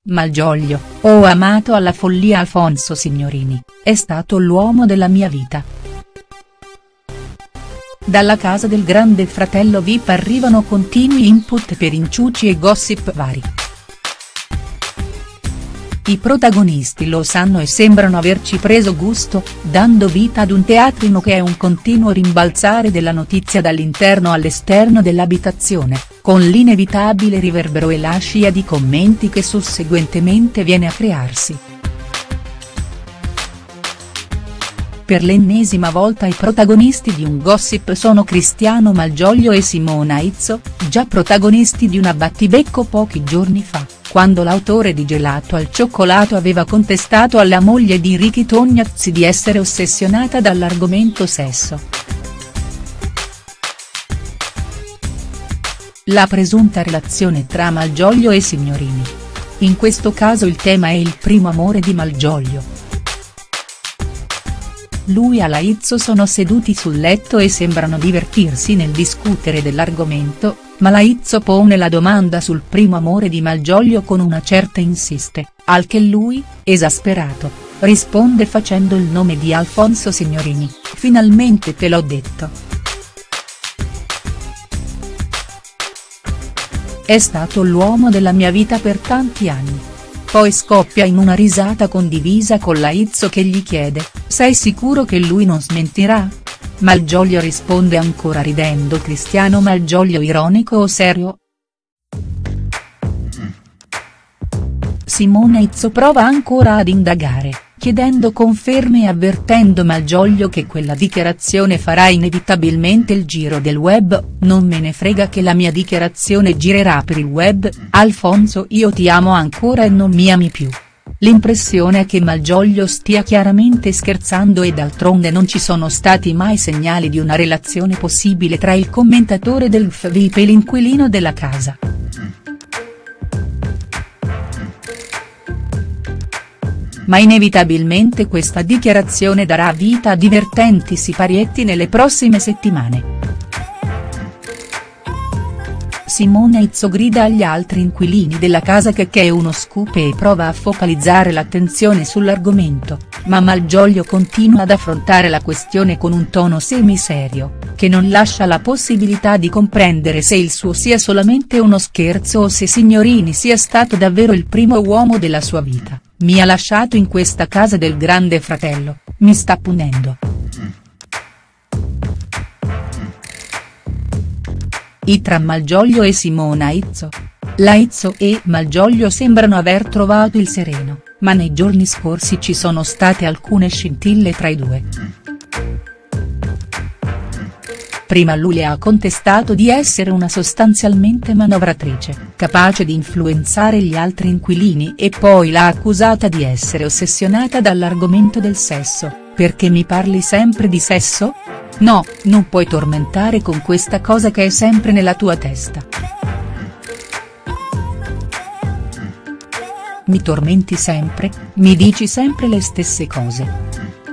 Malgioglio: ho amato alla follia Alfonso Signorini, è stato l'uomo della mia vita. Dalla casa del Grande Fratello VIP arrivano continui input per inciuci e gossip vari. I protagonisti lo sanno e sembrano averci preso gusto, dando vita ad un teatrino che è un continuo rimbalzare della notizia dall'interno all'esterno dell'abitazione, con l'inevitabile riverbero e la scia di commenti che susseguentemente viene a crearsi. Per l'ennesima volta i protagonisti di un gossip sono Cristiano Malgioglio e Simona Izzo, già protagonisti di una battibecco pochi giorni fa, quando l'autore di Gelato al cioccolato aveva contestato alla moglie di Ricky Tognazzi di essere ossessionata dall'argomento sesso. La presunta relazione tra Malgioglio e Signorini. In questo caso il tema è il primo amore di Malgioglio. Lui e la Izzo sono seduti sul letto e sembrano divertirsi nel discutere dell'argomento, ma la Izzo pone la domanda sul primo amore di Malgioglio con una certa insiste, al che lui, esasperato, risponde facendo il nome di Alfonso Signorini: finalmente te l'ho detto. È stato l'uomo della mia vita per tanti anni. Poi scoppia in una risata condivisa con la Izzo che gli chiede: sei sicuro che lui non smentirà? Malgioglio risponde ancora ridendo: Cristiano Malgioglio ironico o serio?. Simona Izzo prova ancora ad indagare, chiedendo conferme e avvertendo Malgioglio che quella dichiarazione farà inevitabilmente il giro del web: non me ne frega che la mia dichiarazione girerà per il web, Alfonso, io ti amo ancora e non mi ami più. L'impressione è che Malgioglio stia chiaramente scherzando e d'altronde non ci sono stati mai segnali di una relazione possibile tra il commentatore del VIP e l'inquilino della casa. Ma inevitabilmente questa dichiarazione darà vita a divertenti siparietti nelle prossime settimane. Simona Izzo grida agli altri inquilini della casa che è uno scoop e prova a focalizzare l'attenzione sull'argomento, ma Malgioglio continua ad affrontare la questione con un tono semiserio, che non lascia la possibilità di comprendere se il suo sia solamente uno scherzo o se Signorini sia stato davvero il primo uomo della sua vita. Mi ha lasciato in questa casa del Grande Fratello, mi sta punendo. Tra Malgioglio e Simona Izzo. La Izzo e Malgioglio sembrano aver trovato il sereno, ma nei giorni scorsi ci sono state alcune scintille tra i due. Prima lui le ha contestato di essere una sostanzialmente manovratrice, capace di influenzare gli altri inquilini, e poi l'ha accusata di essere ossessionata dall'argomento del sesso: perché mi parli sempre di sesso? No, non puoi tormentare con questa cosa che è sempre nella tua testa. Mi tormenti sempre, mi dici sempre le stesse cose.